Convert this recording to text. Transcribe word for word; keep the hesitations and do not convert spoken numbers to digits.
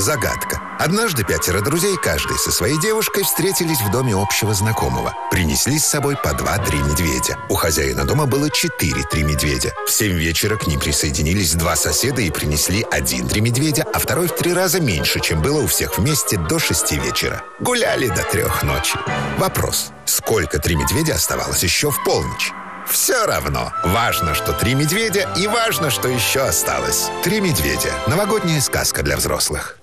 Загадка. Однажды пятеро друзей, каждый со своей девушкой, встретились в доме общего знакомого. Принесли с собой по два-три медведя. У хозяина дома было четыре-три медведя. В семь вечера к ним присоединились два соседа и принесли один-три медведя, а второй в три раза меньше, чем было у всех вместе до шести вечера. Гуляли до трех ночи. Вопрос. Сколько три медведя оставалось еще в полночь? Все равно. Важно, что три медведя, и важно, что еще осталось. Три медведя. Новогодняя сказка для взрослых.